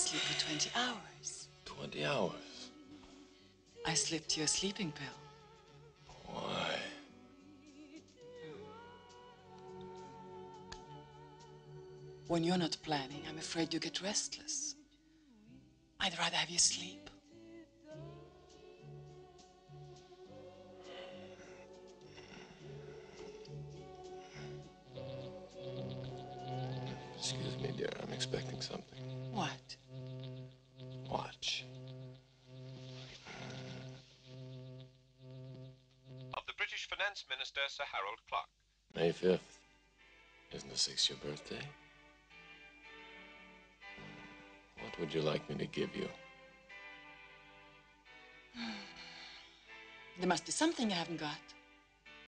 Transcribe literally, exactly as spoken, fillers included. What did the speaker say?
sleep for twenty hours. Twenty hours? I slipped you a sleeping pill. Why? When you're not planning, I'm afraid you get restless. I'd rather have you sleep. Excuse me, dear. I'm expecting something. What? Watch. Of the British Finance Minister, Sir Harold Clark. May fifth. Isn't the sixth your birthday? What would you like me to give you? There must be something you haven't got.